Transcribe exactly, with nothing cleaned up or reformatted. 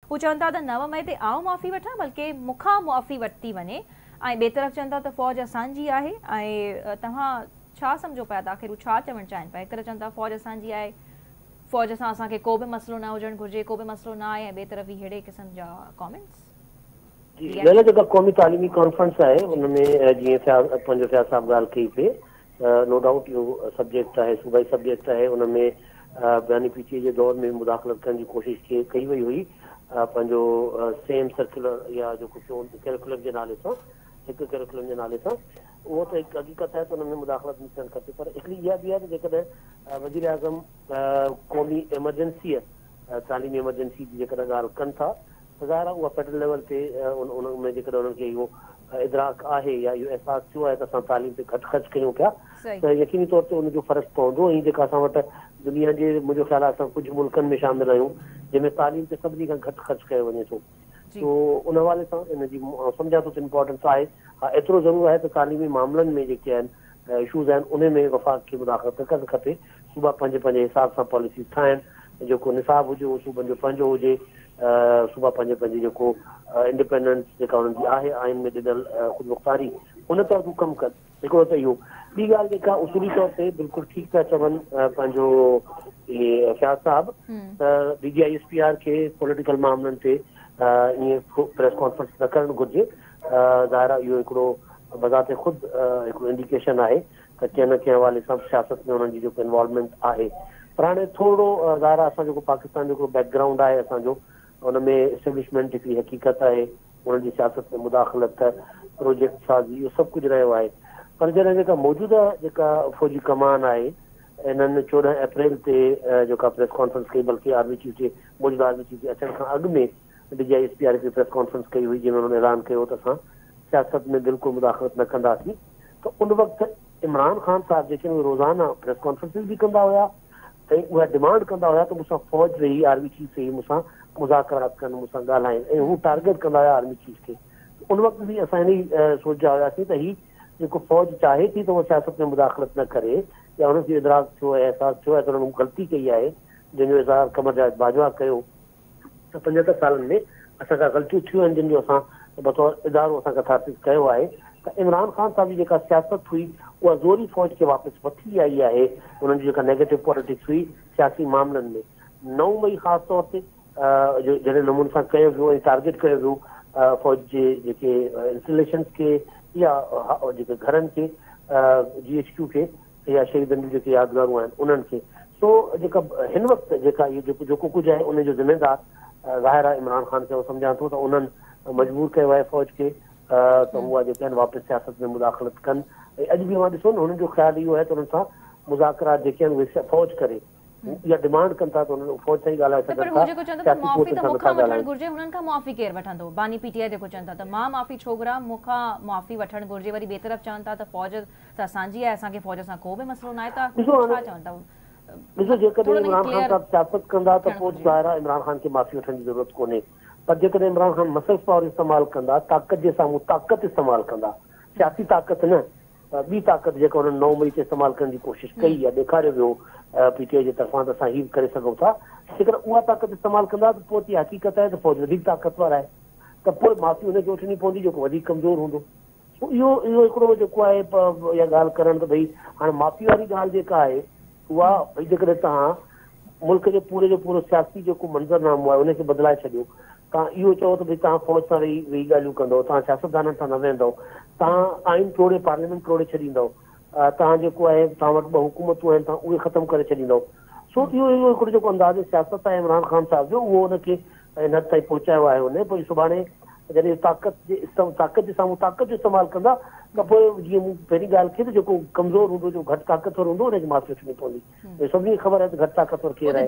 हू चवनि था त नव मई ते आउं माफ़ी वठां बल्कि मूंखां माफ़ी वरिती वञे ऐं ॿिए तरफ़ चवनि था त फ़ौज असांजी आहे ऐं तव्हां छा सम्झो पिया त आख़िर हू छा चवणु चाहिनि पिया? हिकु तरफ़ चवनि था फ़ौज असांजी आहे, फ़ौज सां असांखे को बि मसइलो न हुजणु घुरिजे, को बि मसइलो न आहे, ऐं ॿिए तरफ़ ई अहिड़े क़िस्म जा कॉमेंट्स। जी ॻाल्हि जेका क़ौमी तालीमी कॉन्फ्रेंस आहे उनमें जीअं फयाज़ पंहिंजो फयाज़ साहब ॻाल्हि कई पे नो डाउट इहो सब्जेक्ट आहे, सूबाई सब्जेक्ट आहे। उनमें बयानी पीटीए जे दौर में मुदाख़लत करण जी कोशिशि कई वई हुई पंहिंजो सेम सर्कुलर या जेको कैरिकुलम जे नाले सां, हिकु कैरिकुलम जे नाले सां। उहो त हिकु हक़ीक़त आहे त हुन में मुदाख़लत न थियणु खपे, पर हिकिड़ी इहा बि आहे त जेकॾहिं वज़ीर आज़म क़ौमी एमरजेंसीअ तालीमी एमरजेंसी जी जेकॾहिं ॻाल्हि कनि था त ज़ाहिर आहे उहा फेडरल लेवल ते उन में जेकॾहिं उन्हनि खे इहो इदराक आहे या इहो अहसासु थियो आहे त असां तालीम ते घटि ख़र्चु कयूं पिया त यकीनी तौर ते उनजो फ़र्क़ु पवंदो। ऐं जेका असां वटि दुनिया जे मुंहिंजो ख़्यालु आहे असां कुझु मुल्कनि में शामिल आहियूं जंहिंमें तालीम ते सभिनी खां घटि ख़र्चु कयो वञे थो, तो उन हवाले सां इनजी सम्झां थो त इम्पोर्टेंस आहे। हा, एतिरो ज़रूरु आहे त तालीमी मामलनि में जेके आहिनि इशूज़ आहिनि उन में वफ़ाक़ खे मुदाख़लत न करणु खपे। सूबा पंहिंजे पंहिंजे हिसाब सां पॉलिसीज़ ठाहिनि, जेको निसाब हुजे उहो सूबनि जो पंहिंजो हुजे, सूबा पंहिंजे पंहिंजे जेको इंडिपेंडेंस जेका हुननि जी आहे आइन में ॾिनल ख़ुदि मुख़्तारी उन तरफ़ कमु कनि। हिकिड़ो त इहो। ॿी ॻाल्हि जेका उसूली तौर ते बिल्कुलु ठीकु था चवनि पंहिंजो इहे फयाज़ साहब त D G I S P R खे पॉलिटिकल मामलनि ते ईअं प्रेस कॉन्फ्रेंस न करणु घुरिजे। ज़ाहिर आहे इहो हिकिड़ो बज़ाते ख़ुदि हिकिड़ो इंडिकेशन आहे त कंहिं न कंहिं हवाले सां सियासत में हुननि जी जेको इन्वॉल्वमेंट आहे। पर हाणे थोरो ज़ाहिर आहे असां जेको पाकिस्तान जो हिकिड़ो बैकग्राउंड आहे असांजो, हुन में इस्टेब्लिशमेंट हिकिड़ी हक़ीक़त आहे, हुननि जी सियासत में मुदाख़लत, प्रोजेक्ट साज़ी, इहो सभु कुझु रहियो आहे। पर जॾहिं जेका मौजूदा जेका फ़ौजी कमान आहे इन्हनि चोॾहं अप्रैल ते जेका प्रेस कॉन्फ्रेंस कई, बल्कि आर्मी चीफ जे मौजूदा आर्मी चीफ जे अचण खां अॻु में D G I S P R खे प्रेस कॉन्फ्रेंस कई हुई जंहिंमें हुननि ऐलान कयो त असां सियासत में बिल्कुलु मुदाख़लत न कंदासीं। त उन वक़्तु इमरान ख़ान साहिब जेके रोज़ाना प्रेस कॉन्फ्रेंसिस बि कंदा हुआ ऐं उहा डिमांड कंदा हुआ त मूंसां फ़ौज वेही, आर्मी चीफ वेही मूंसां मुज़ाकरात कनि, मूंसां ॻाल्हाइनि, ऐं हू टारगेट कंदा हुआ आर्मी चीफ खे। उन वक़्तु बि असां इन ई सोचिया हुआसीं त हीउ जेको फ़ौज चाहे थी त उहा सियासत में मुदाख़लत न करे या हुनखे इदराक थियो ऐं अहसासु थियो आहे त हुननि ग़लती कई आहे, जंहिंजो इज़हार कमरजाद बाजवा कयो त पंजहतरि सालनि में असांखां ग़लतियूं थियूं आहिनि जंहिंजो असां बतौर इदारो असां कथासिस कयो आहे। त इमरान ख़ान साहिब जी जेका सियासत हुई उहा ज़ोरी फ़ौज खे वापसि वठी आई आहे। हुननि जी जेका नेगेटिव पॉलिटिक्स हुई सियासी मामलनि में नव मई ख़ासि तौर ते जहिड़े नमूने सां कयो वियो ऐं टारगेट कयो वियो फ़ौज जे जेके इंस्टॉलेशंस खे या जेके घरनि खे, जी एच क्यू खे या शहीदनि जूं जेके यादगारूं आहिनि उन्हनि खे। सो जेका हिन वक़्तु जेका इहो जेको जेको कुझु आहे उनजो ज़िम्मेदार ज़ाहिर आहे इमरान ख़ान खे सम्झां थो त उन्हनि मजबूर कयो आहे फ़ौज खे त उहा जेके आहिनि वापसि सियासत में मुदाख़लत कनि। ऐं अॼु बि मां ॾिसो न हुननि जो ख़्यालु इहो आहे त हुननि सां मुज़ाकरात जेके आहिनि उहे फ़ौज करे या डिमांड कनि था त हुननि फ़ौज सां ई ॻाल्हाए सघनि था। माफ़ी त मूंखां वठणु घुरिजे, हुननि खां माफ़ी केरु वठंदो? बानी पीटीआई जेको चवनि था त मां माफ़ी छो घुरां, मूंखां माफ़ी वठणु घुरिजे। वरी ॿिए तरफ़ चवनि था त फ़ौज त असांजी आहे, असांखे फ़ौज सां को बि मसइलो न आहे। त छा चवनि था? ॾिसो, जेकॾहिं इमरान ख़ान साहिब सियासत कंदा त पोइ ज़ाहिर आहे इमरान ख़ान खे माफ़ी वठण जी ज़रूरत कोन्हे। पर जेकॾहिं इमरान ख़ान मसल पावर इस्तेमालु कंदा, ताक़त जे साम्हूं ताक़त इस्तेमालु कंदा, सियासी ताक़त न, ॿी ताक़त जेका हुननि नौ मई ते इस्तेमालु करण जी कोशिशि कई आहे, ॾेखारियो वियो पीटीआई जे तरफ़ां त असां हीउ करे सघूं था, जेकॾहिं उहा ताक़त इस्तेमालु कंदा त पोइ इहा हक़ीक़त आहे त फ़ौज वधीक ताक़तवर आहे, त पोइ माफ़ी हुनखे वठणी पवंदी जेको वधीक कमज़ोर हूंदो। इहो इहो हिकिड़ो जेको आहे इहा ॻाल्हि करणु त भई हाणे माफ़ी वारी ॻाल्हि जेका आहे उहा भई जेकॾहिं तव्हां मुल्क जे पूरे जो पूरो सियासी जेको मंज़रनामो आहे उनखे बदिलाए छॾियो, तव्हां इहो चओ त भई तव्हां फ़ौज सां वेही वेही ॻाल्हियूं कंदव, तव्हां सियासतदाननि सां न वेहंदव, तव्हां आइन तोड़े पार्लियामेंट तोड़े छॾींदव, तव्हां जेको आहे तव्हां वटि ॿ हुकूमतूं आहिनि तव्हां उहे ख़तमु करे छॾींदव। सो इहो इहो हिकिड़ो जेको अंदाज़ सियासत आहे इमरान ख़ान साहिब जो उहो हुनखे हिन हद ताईं पहुचायो आहे हुन। पोइ सुभाणे जॾहिं ताक़त जे ताक़त जे साम्हूं ताक़त जो इस्तेमालु कंदा त पोइ जीअं मूं पहिरीं ॻाल्हि कई त जेको कमज़ोर हूंदो, जो घटि ताक़तवर हूंदो, हुनखे माफ़ी वठणी पवंदी। सभिनी खे ख़बर आहे त घटि ताक़तवर केरु आहे।